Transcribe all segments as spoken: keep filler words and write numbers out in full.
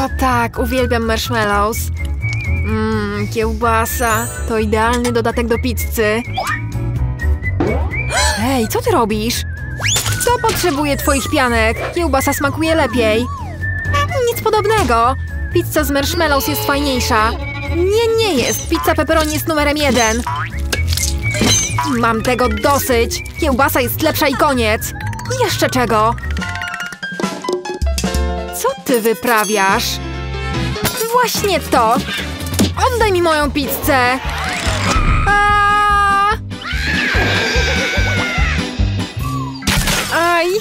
O tak, uwielbiam marshmallows. Mmm, kiełbasa. To idealny dodatek do pizzy. Hej, co ty robisz? Kto potrzebuje twoich pianek? Kiełbasa smakuje lepiej. Nic podobnego. Pizza z marshmallows jest fajniejsza. Nie, nie jest. Pizza pepperoni jest numerem jeden. Mam tego dosyć. Kiełbasa jest lepsza i koniec. Jeszcze czego? Co ty wyprawiasz? Właśnie to. Oddaj mi moją pizzę. A! Aj.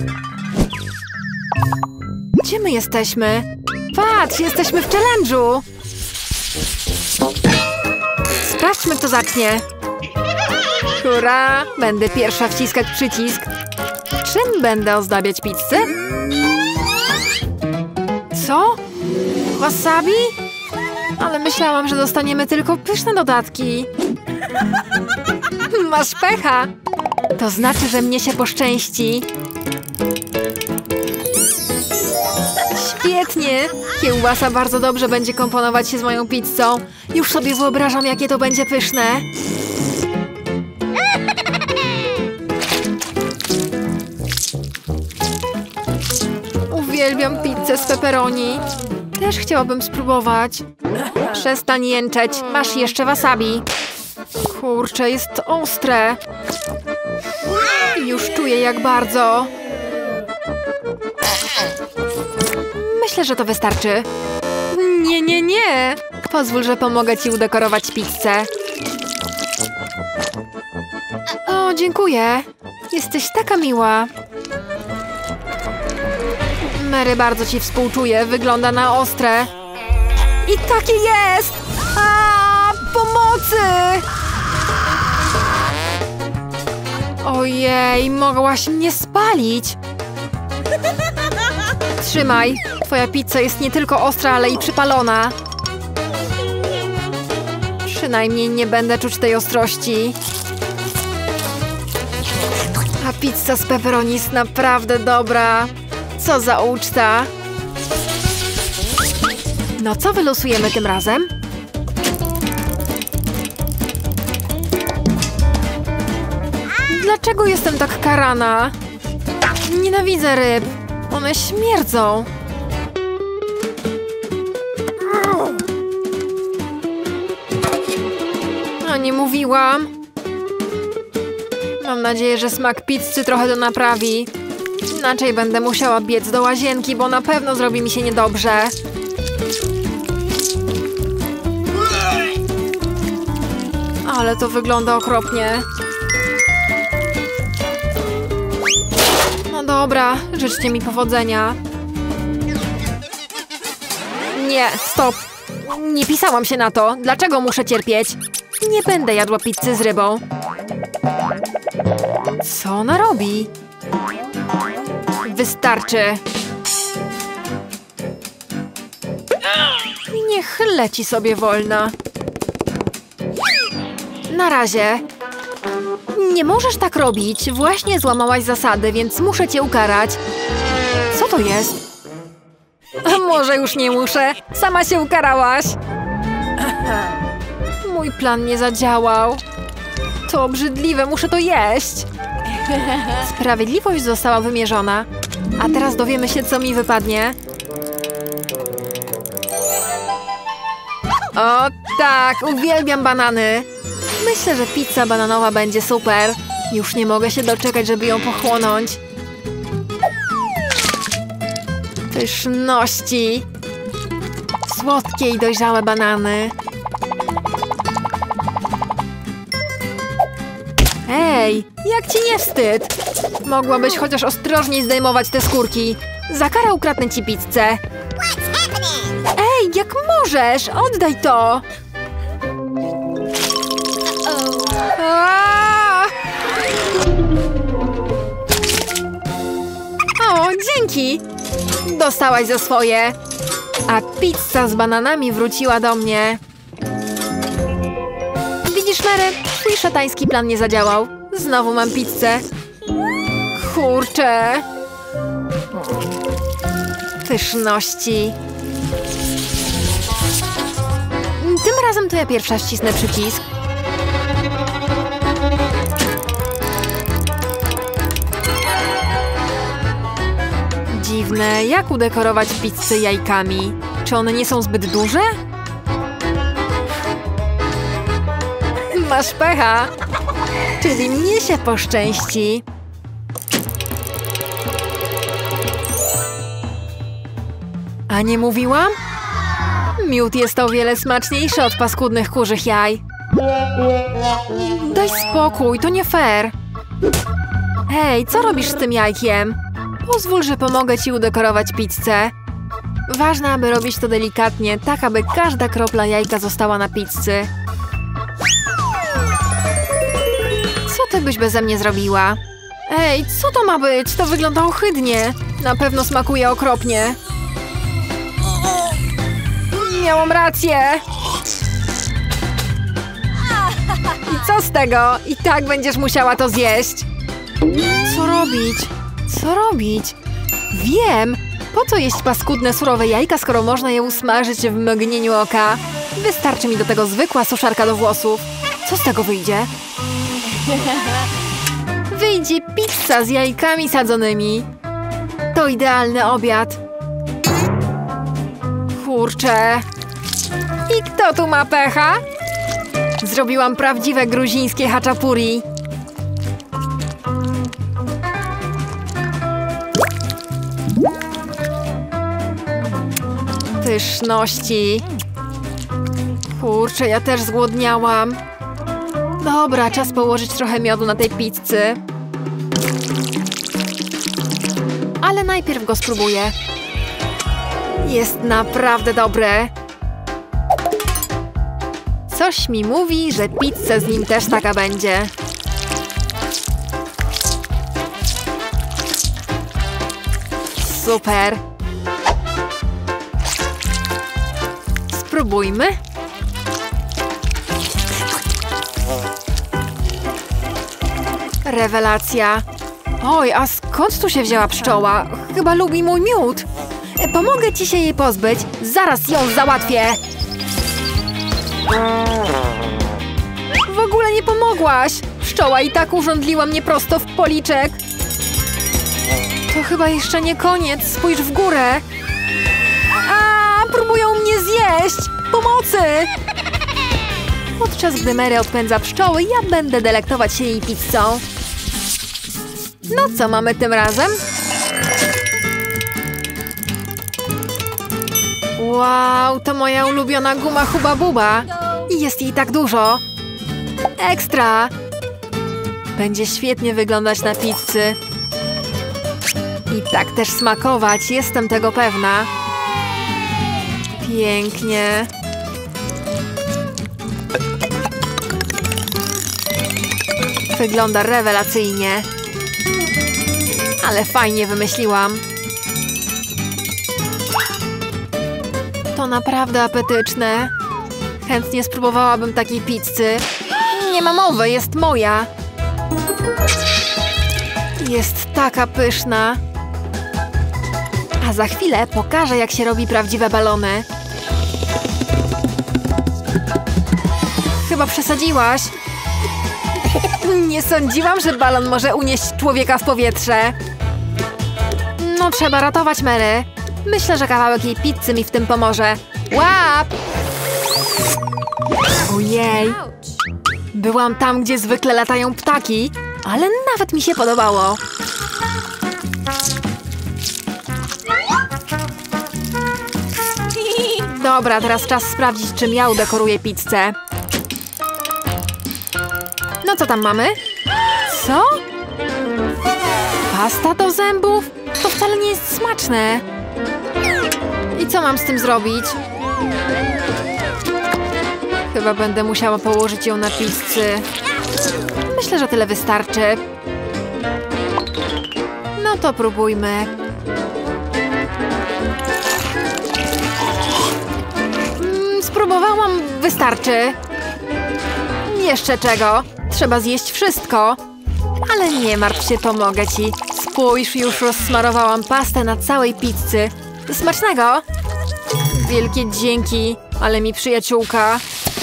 Gdzie my jesteśmy? Patrz, jesteśmy w challenge'u. Sprawdźmy, kto zacznie. Hurra! Będę pierwsza wciskać przycisk. Czym będę ozdabiać pizzę? Co? Wasabi? Ale myślałam, że dostaniemy tylko pyszne dodatki. Masz pecha. To znaczy, że mnie się poszczęści. Świetnie! Kiełbasa bardzo dobrze będzie komponować się z moją pizzą. Już sobie wyobrażam, jakie to będzie pyszne. Uwielbiam pizzę z pepperoni. Też chciałabym spróbować. Przestań jęczeć. Masz jeszcze wasabi. Kurczę, jest ostre. Już czuję, jak bardzo. Myślę, że to wystarczy. Nie, nie, nie. Pozwól, że pomogę ci udekorować pizzę. O, dziękuję. Jesteś taka miła. Mary bardzo ci współczuje. Wygląda na ostre. I takie jest! A, pomocy! Ojej, mogłaś mnie spalić. Trzymaj. Twoja pizza jest nie tylko ostra, ale i przypalona. Przynajmniej nie będę czuć tej ostrości. A pizza z pepperoni jest naprawdę dobra. Co za uczta. No co wylosujemy tym razem? Dlaczego jestem tak karana? Nienawidzę ryb. One śmierdzą. A nie mówiłam. Mam nadzieję, że smak pizzy trochę to naprawi. Inaczej będę musiała biec do łazienki, bo na pewno zrobi mi się niedobrze. Ale to wygląda okropnie. No dobra, życzcie mi powodzenia. Nie, stop. Nie pisałam się na to. Dlaczego muszę cierpieć? Nie będę jadła pizzy z rybą. Co ona robi? Wystarczy. Niech leci sobie wolna. Na razie. Nie możesz tak robić. Właśnie złamałaś zasady, więc muszę cię ukarać. Co to jest? A może już nie muszę. Sama się ukarałaś. Mój plan nie zadziałał. To obrzydliwe, muszę to jeść. Sprawiedliwość została wymierzona. A teraz dowiemy się, co mi wypadnie. O tak, uwielbiam banany. Myślę, że pizza bananowa będzie super. Już nie mogę się doczekać, żeby ją pochłonąć. Pyszności. Słodkie i dojrzałe banany. Ej, jak ci nie wstyd? Mogłabyś chociaż ostrożniej zdejmować te skórki. Za karę ukradnę ci pizzę. Ej, jak możesz? Oddaj to! Aaaa! O, dzięki! Dostałaś za swoje. A pizza z bananami wróciła do mnie. Widzisz, Mary? Twój szatański plan nie zadziałał. Znowu mam pizzę. Kurczę. Pyszności. Tym razem to ja pierwsza ścisnę przycisk. Dziwne, jak udekorować pizzę jajkami? Czy one nie są zbyt duże? Masz pecha, czyli mnie się poszczęści. A nie mówiłam? Miód jest o wiele smaczniejszy od paskudnych kurzych jaj. Daj spokój, to nie fair. Hej, co robisz z tym jajkiem? Pozwól, że pomogę ci udekorować pizzę. Ważne, aby robić to delikatnie, tak aby każda kropla jajka została na pizzy. Co ty byś beze mnie zrobiła? Ej, co to ma być? To wygląda ohydnie. Na pewno smakuje okropnie. Miałam rację. I co z tego? I tak będziesz musiała to zjeść. Co robić? Co robić? Wiem! Po co jeść paskudne, surowe jajka, skoro można je usmażyć w mgnieniu oka? Wystarczy mi do tego zwykła suszarka do włosów. Co z tego wyjdzie? Wyjdzie pizza z jajkami sadzonymi. To idealny obiad. Kurczę. I kto tu ma pecha? Zrobiłam prawdziwe gruzińskie haczapuri. Pyszności. Kurczę, ja też zgłodniałam. Dobra, czas położyć trochę miodu na tej pizzy. Ale najpierw go spróbuję. Jest naprawdę dobre. Coś mi mówi, że pizza z nim też taka będzie. Super. Spróbujmy. Rewelacja. Oj, a skąd tu się wzięła pszczoła? Chyba lubi mój miód. Pomogę ci się jej pozbyć. Zaraz ją załatwię. W ogóle nie pomogłaś. Pszczoła i tak urządliła mnie prosto w policzek. To chyba jeszcze nie koniec. Spójrz w górę. A, próbują mnie zjeść. Pomocy! Podczas gdy Mary odpędza pszczoły, ja będę delektować się jej pizzą. No co mamy tym razem? Wow, to moja ulubiona guma Huba Buba. I jest jej tak dużo. Ekstra! Będzie świetnie wyglądać na pizzy. I tak też smakować, jestem tego pewna. Pięknie. Wygląda rewelacyjnie. Ale fajnie wymyśliłam. To naprawdę apetyczne. Chętnie spróbowałabym takiej pizzy. Nie ma mowy, jest moja. Jest taka pyszna. A za chwilę pokażę, jak się robi prawdziwe balony. Chyba przesadziłaś. Nie sądziłam, że balon może unieść człowieka w powietrze. No, trzeba ratować Mary. Myślę, że kawałek jej pizzy mi w tym pomoże. Łap! Ojej. Byłam tam, gdzie zwykle latają ptaki, ale nawet mi się podobało. Dobra, teraz czas sprawdzić, czym ja udekoruję pizzę. No co tam mamy? Co? Pasta do zębów? To wcale nie jest smaczne. I co mam z tym zrobić? Chyba będę musiała położyć ją na pizzy. Myślę, że tyle wystarczy. No to próbujmy. Mm, spróbowałam, wystarczy. Jeszcze czego? Trzeba zjeść wszystko. Ale nie martw się, pomogę ci. Spójrz, już rozsmarowałam pastę na całej pizzy. Smacznego! Wielkie dzięki, ale mi przyjaciółka.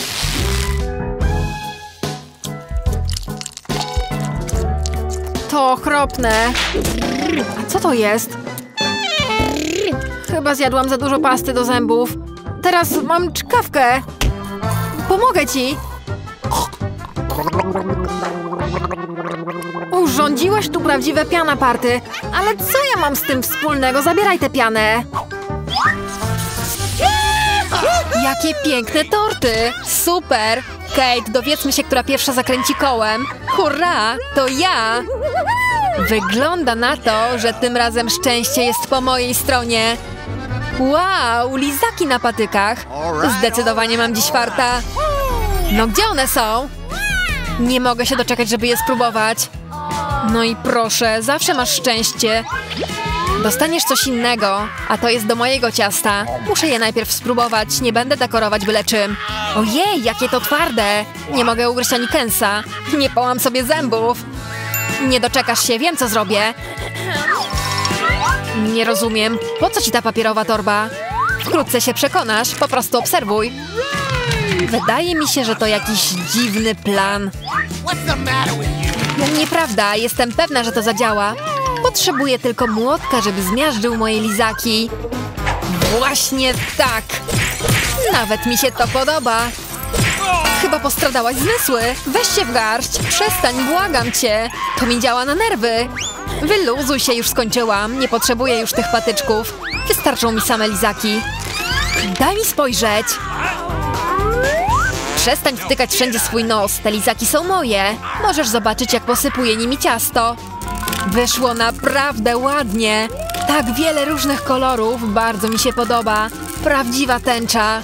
To okropne. A co to jest? Chyba zjadłam za dużo pasty do zębów. Teraz mam czkawkę. Pomogę ci. Urządziłaś tu prawdziwe piana party. Ale co ja mam z tym wspólnego? Zabieraj tę pianę. Jakie piękne torty. Super. Kate, dowiedzmy się, która pierwsza zakręci kołem. Hurra, to ja. Wygląda na to, że tym razem szczęście jest po mojej stronie. Wow, lizaki na patykach. Zdecydowanie mam dziś farta. No gdzie one są? Nie mogę się doczekać, żeby je spróbować. No i proszę, zawsze masz szczęście. Dostaniesz coś innego, a to jest do mojego ciasta. Muszę je najpierw spróbować, nie będę dekorować byle czym. Ojej, jakie to twarde. Nie mogę ugryźć ani kęsa. Nie połam sobie zębów. Nie doczekasz się, wiem co zrobię. Nie rozumiem, po co ci ta papierowa torba? Wkrótce się przekonasz, po prostu obserwuj. Wydaje mi się, że to jakiś dziwny plan. Nieprawda, jestem pewna, że to zadziała. Potrzebuję tylko młotka, żeby zmiażdżył moje lizaki. Właśnie tak. Nawet mi się to podoba. Chyba postradałaś zmysły. Weź się w garść. Przestań, błagam cię. To mi działa na nerwy. Wyluzuj się, już skończyłam. Nie potrzebuję już tych patyczków. Wystarczą mi same lizaki. Daj mi spojrzeć. Przestań wtykać wszędzie swój nos. Te lizaki są moje. Możesz zobaczyć, jak posypuję nimi ciasto. Wyszło naprawdę ładnie. Tak wiele różnych kolorów. Bardzo mi się podoba. Prawdziwa tęcza.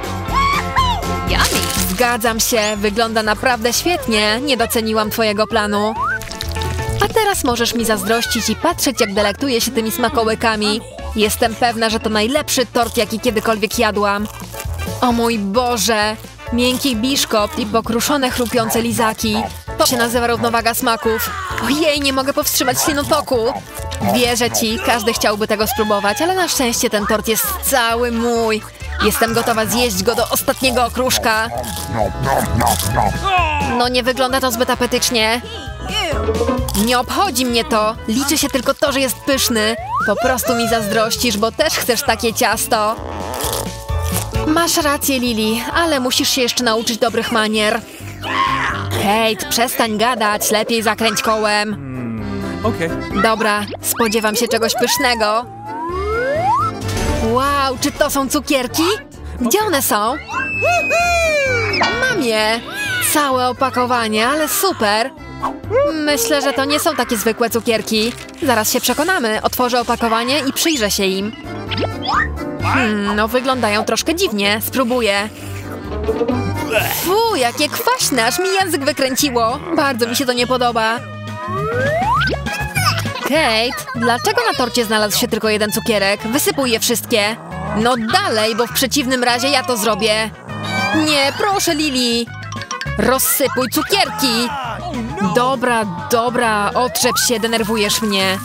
Zgadzam się. Wygląda naprawdę świetnie. Nie doceniłam twojego planu. A teraz możesz mi zazdrościć i patrzeć, jak delektuję się tymi smakołykami. Jestem pewna, że to najlepszy tort, jaki kiedykolwiek jadłam. O mój Boże! Miękki biszkopt i pokruszone, chrupiące lizaki. To się nazywa równowaga smaków. Ojej, nie mogę powstrzymać ślinotoku. Wierzę ci, każdy chciałby tego spróbować, ale na szczęście ten tort jest cały mój. Jestem gotowa zjeść go do ostatniego okruszka. No nie wygląda to zbyt apetycznie. Nie obchodzi mnie to. Liczy się tylko to, że jest pyszny. Po prostu mi zazdrościsz, bo też chcesz takie ciasto. Masz rację, Lili, ale musisz się jeszcze nauczyć dobrych manier. Kate, przestań gadać, lepiej zakręć kołem. Okej. Dobra, spodziewam się czegoś pysznego. Wow, czy to są cukierki? Gdzie one są? Mam je. Całe opakowanie, ale super. Myślę, że to nie są takie zwykłe cukierki. Zaraz się przekonamy. Otworzę opakowanie i przyjrzę się im. Hmm, no wyglądają troszkę dziwnie. Spróbuję. Fu, jakie kwaśne, aż mi język wykręciło. Bardzo mi się to nie podoba. Kate, dlaczego na torcie znalazł się tylko jeden cukierek? Wysypuj je wszystkie. No dalej, bo w przeciwnym razie ja to zrobię. Nie, proszę, Lili. Rozsypuj cukierki. Dobra, dobra, otrzep się, denerwujesz mnie.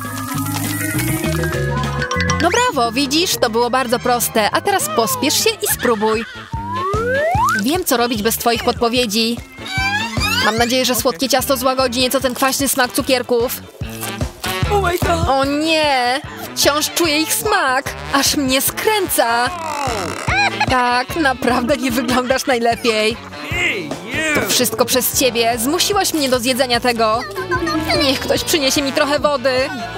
No brawo, widzisz? To było bardzo proste. A teraz pospiesz się i spróbuj. Wiem, co robić bez twoich podpowiedzi. Mam nadzieję, że słodkie ciasto złagodzi nieco ten kwaśny smak cukierków. O nie! Wciąż czuję ich smak. Aż mnie skręca. Tak, naprawdę nie wyglądasz najlepiej. To wszystko przez ciebie. Zmusiłaś mnie do zjedzenia tego. Niech ktoś przyniesie mi trochę wody.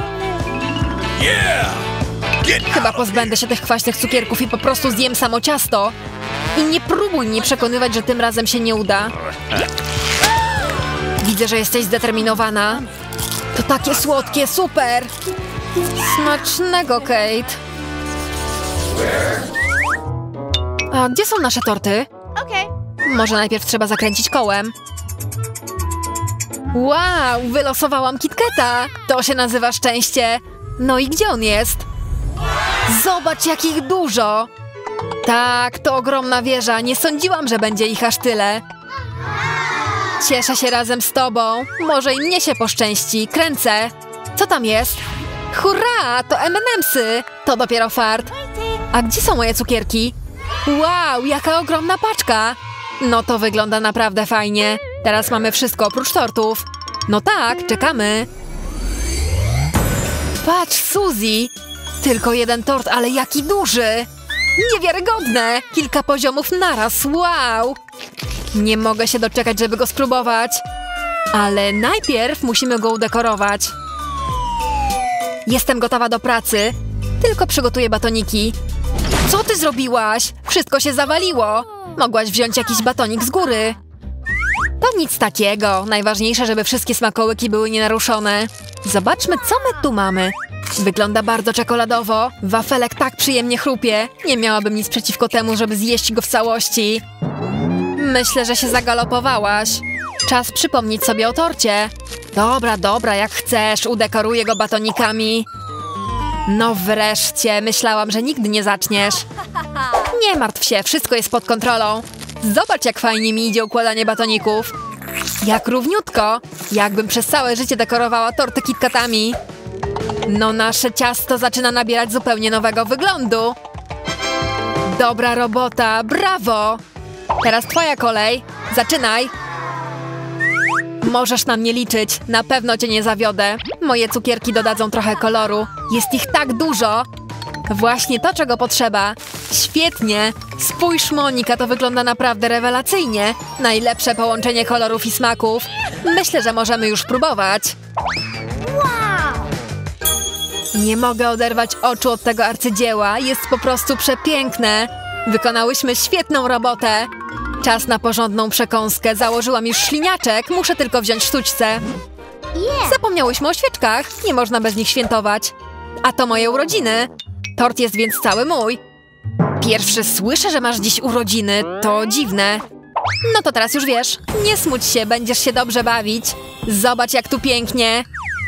Chyba pozbędę się tych kwaśnych cukierków i po prostu zjem samo ciasto. I nie próbuj mnie przekonywać, że tym razem się nie uda. Widzę, że jesteś zdeterminowana. To takie słodkie, super! Smacznego, Kate. A gdzie są nasze torty? Okej. Może najpierw trzeba zakręcić kołem. Wow, wylosowałam KitKata. To się nazywa szczęście. No i gdzie on jest? Zobacz, jak ich dużo. Tak, to ogromna wieża. Nie sądziłam, że będzie ich aż tyle. Cieszę się razem z tobą. Może i mnie się poszczęści. Kręcę. Co tam jest? Hurra, to em and emsy. To dopiero fart. A gdzie są moje cukierki? Wow, jaka ogromna paczka! No to wygląda naprawdę fajnie. Teraz mamy wszystko oprócz tortów. No tak, czekamy. Patrz, Suzy! Tylko jeden tort, ale jaki duży! Niewiarygodne! Kilka poziomów naraz, wow! Nie mogę się doczekać, żeby go spróbować. Ale najpierw musimy go udekorować. Jestem gotowa do pracy. Tylko przygotuję batoniki. Co ty zrobiłaś? Wszystko się zawaliło. Mogłaś wziąć jakiś batonik z góry. To nic takiego. Najważniejsze, żeby wszystkie smakołyki były nienaruszone. Zobaczmy, co my tu mamy. Wygląda bardzo czekoladowo. Wafelek tak przyjemnie chrupie. Nie miałabym nic przeciwko temu, żeby zjeść go w całości. Myślę, że się zagalopowałaś. Czas przypomnieć sobie o torcie. Dobra, dobra, jak chcesz. Udekoruję go batonikami. No wreszcie. Myślałam, że nigdy nie zaczniesz. Nie martw się, wszystko jest pod kontrolą. Zobacz, jak fajnie mi idzie układanie batoników. Jak równiutko. Jakbym przez całe życie dekorowała torty KitKatami. No nasze ciasto zaczyna nabierać zupełnie nowego wyglądu. Dobra robota, brawo! Teraz twoja kolej. Zaczynaj. Możesz na mnie liczyć. Na pewno cię nie zawiodę. Moje cukierki dodadzą trochę koloru. Jest ich tak dużo. Właśnie to, czego potrzeba. Świetnie. Spójrz, Monika, to wygląda naprawdę rewelacyjnie. Najlepsze połączenie kolorów i smaków. Myślę, że możemy już próbować. Nie mogę oderwać oczu od tego arcydzieła. Jest po prostu przepiękne. Wykonałyśmy świetną robotę. Czas na porządną przekąskę. Założyłam już śliniaczek. Muszę tylko wziąć sztućce. Zapomniałyśmy o świeczkach. Nie można bez nich świętować. A to moje urodziny. Tort jest więc cały mój. Pierwszy słyszę, że masz dziś urodziny. To dziwne. No to teraz już wiesz. Nie smuć się, będziesz się dobrze bawić. Zobacz, jak tu pięknie.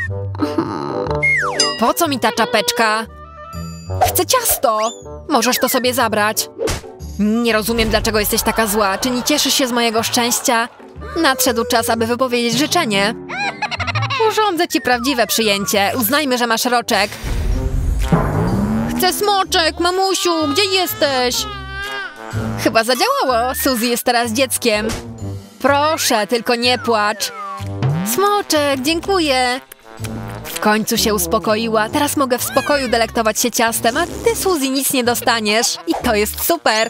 Po co mi ta czapeczka? Chcę ciasto. Możesz to sobie zabrać. Nie rozumiem, dlaczego jesteś taka zła. Czy nie cieszysz się z mojego szczęścia? Nadszedł czas, aby wypowiedzieć życzenie. Urządzę ci prawdziwe przyjęcie. Uznajmy, że masz roczek. Chcę smoczek, mamusiu, gdzie jesteś? Chyba zadziałało. Suzy jest teraz dzieckiem. Proszę, tylko nie płacz. Smoczek, dziękuję. W końcu się uspokoiła. Teraz mogę w spokoju delektować się ciastem, a ty, Suzy, nic nie dostaniesz. I to jest super.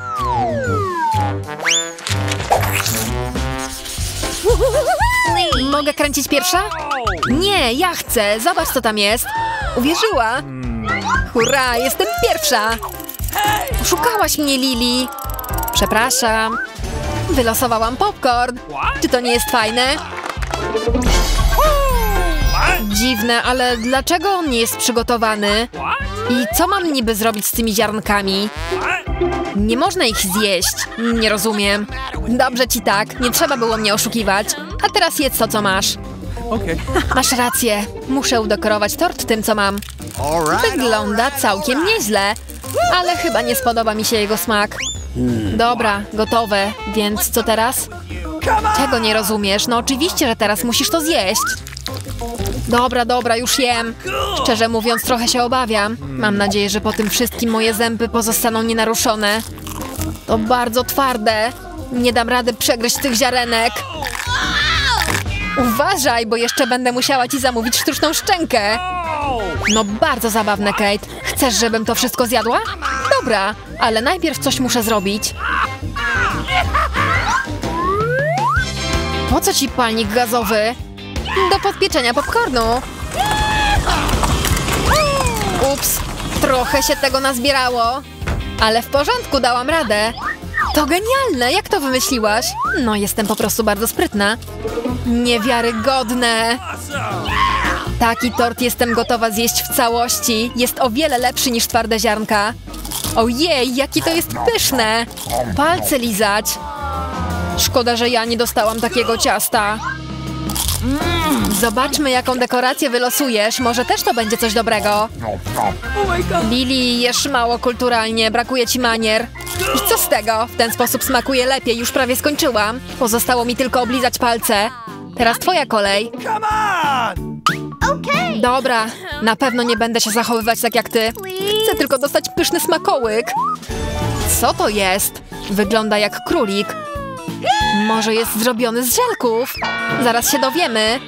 Mogę kręcić pierwsza? Nie, ja chcę. Zobacz, co tam jest. Uwierzyła. Hurra, jestem pierwsza. Oszukałaś mnie, Lili. Przepraszam. Wylosowałam popcorn. Czy to nie jest fajne? Dziwne, ale dlaczego on nie jest przygotowany? I co mam niby zrobić z tymi ziarnkami? Nie można ich zjeść. Nie rozumiem. Dobrze ci tak, nie trzeba było mnie oszukiwać. A teraz jedz to, co masz. Masz rację. Muszę udekorować tort tym, co mam. Wygląda całkiem nieźle. Ale chyba nie spodoba mi się jego smak. Dobra, gotowe. Więc co teraz? Czego nie rozumiesz? No oczywiście, że teraz musisz to zjeść. Dobra, dobra, już jem. Szczerze mówiąc, trochę się obawiam. Mam nadzieję, że po tym wszystkim moje zęby pozostaną nienaruszone. To bardzo twarde. Nie dam rady przegryźć tych ziarenek. Uważaj, bo jeszcze będę musiała ci zamówić sztuczną szczękę. No bardzo zabawne, Kate. Chcesz, żebym to wszystko zjadła? Dobra, ale najpierw coś muszę zrobić. Po co ci palnik gazowy? Do podpieczenia popcornu. Ups, trochę się tego nazbierało. Ale w porządku, dałam radę. To genialne, jak to wymyśliłaś? No, jestem po prostu bardzo sprytna. Niewiarygodne. Taki tort jestem gotowa zjeść w całości. Jest o wiele lepszy niż twarde ziarnka. Ojej, jakie to jest pyszne. Palce lizać. Szkoda, że ja nie dostałam takiego ciasta. Zobaczmy, jaką dekorację wylosujesz. Może też to będzie coś dobrego. Lili, jesz mało kulturalnie, brakuje ci manier. I co z tego? W ten sposób smakuje lepiej, już prawie skończyłam. Pozostało mi tylko oblizać palce. Teraz twoja kolej. Dobra, na pewno nie będę się zachowywać tak jak ty. Chcę tylko dostać pyszny smakołyk. Co to jest? Wygląda jak królik. Może jest zrobiony z żelków? Zaraz się dowiemy.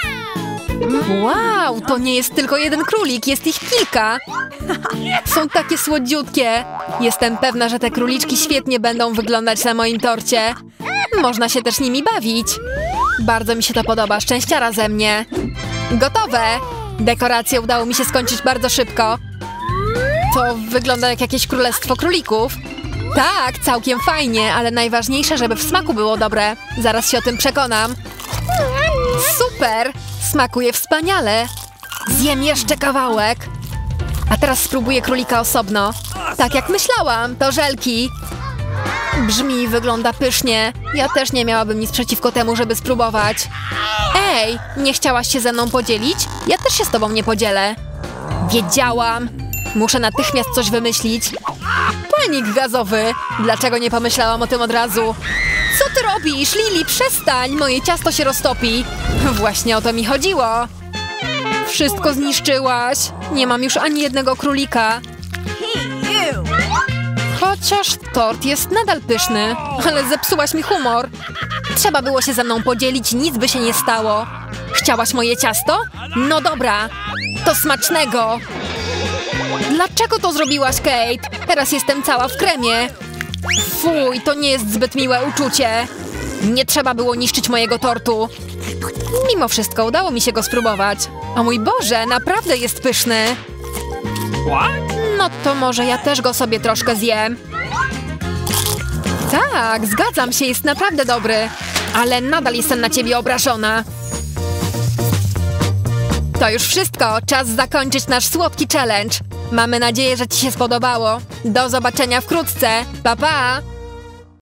Wow, to nie jest tylko jeden królik, jest ich kilka. Są takie słodziutkie. Jestem pewna, że te króliczki świetnie będą wyglądać na moim torcie. Można się też nimi bawić. Bardzo mi się to podoba, szczęściara ze mnie. Gotowe! Dekoracje udało mi się skończyć bardzo szybko. To wygląda jak jakieś królestwo królików. Tak, całkiem fajnie, ale najważniejsze, żeby w smaku było dobre. Zaraz się o tym przekonam. Super! Smakuje wspaniale. Zjem jeszcze kawałek. A teraz spróbuję królika osobno. Tak jak myślałam, to żelki. Brzmi i wygląda pysznie. Ja też nie miałabym nic przeciwko temu, żeby spróbować. Ej, nie chciałaś się ze mną podzielić? Ja też się z tobą nie podzielę. Wiedziałam. Muszę natychmiast coś wymyślić. Palnik gazowy. Dlaczego nie pomyślałam o tym od razu? Co ty robisz? Lili, przestań! Moje ciasto się roztopi. Właśnie o to mi chodziło. Wszystko zniszczyłaś. Nie mam już ani jednego królika. Chociaż tort jest nadal pyszny. Ale zepsułaś mi humor. Trzeba było się ze mną podzielić, nic by się nie stało. Chciałaś moje ciasto? No dobra. To smacznego. Dlaczego to zrobiłaś, Kate? Teraz jestem cała w kremie. Fuj, to nie jest zbyt miłe uczucie. Nie trzeba było niszczyć mojego tortu. Mimo wszystko udało mi się go spróbować. O mój Boże, naprawdę jest pyszny. No to może ja też go sobie troszkę zjem. Tak, zgadzam się, jest naprawdę dobry. Ale nadal jestem na ciebie obrażona. To już wszystko, czas zakończyć nasz słodki challenge. Mamy nadzieję, że ci się spodobało. Do zobaczenia wkrótce. Pa, pa!